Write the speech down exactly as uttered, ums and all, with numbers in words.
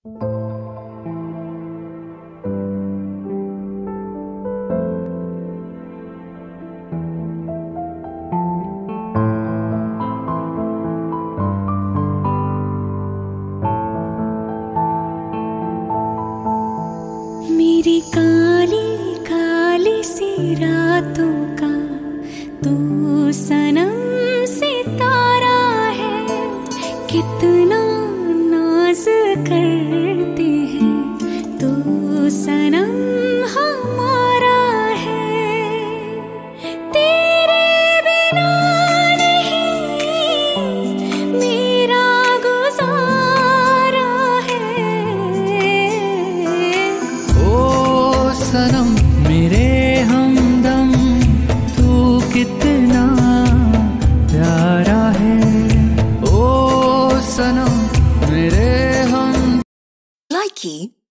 मेरी काली काली सी रातों का तू सनम सितारा है। कितना नाज करते हैं तू सनम हमारा है। तेरे बिना नहीं मेरा गुजारा है। ओ सनम मेरे हमदम तू कितना प्यारा है। ओ सनम मेरे हम Likey